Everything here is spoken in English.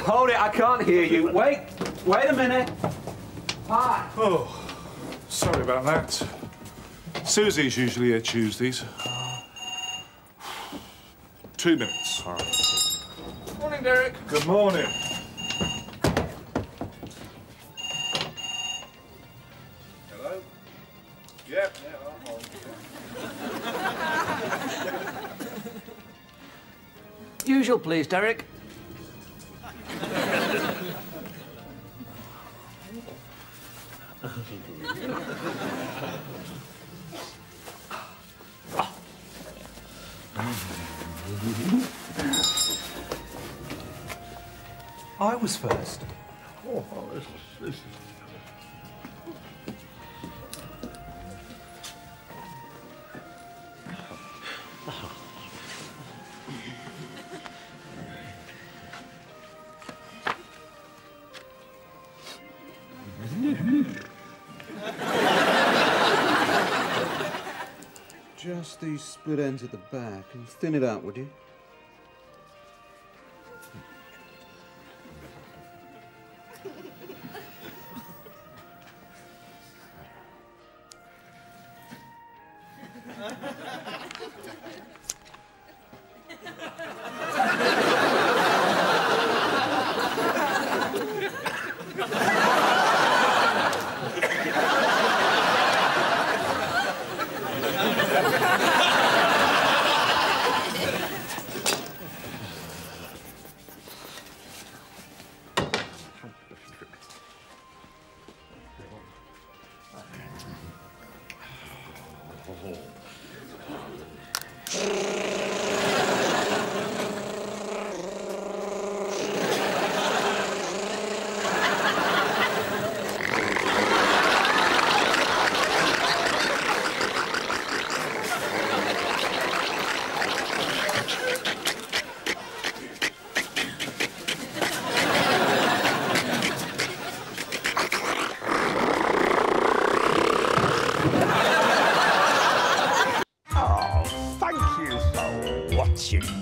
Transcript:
hold it, I can't hear you. Wait a minute. Hi. Oh, sorry about that. Susie's usually here Tuesdays. 2 minutes. All right. Morning, Derek. Good morning. Hello? Yep, I'll hold it. Usual, please, Derek. I was first. Oh, this is... Just these split ends at the back and thin it out, would you? Thank you for watching.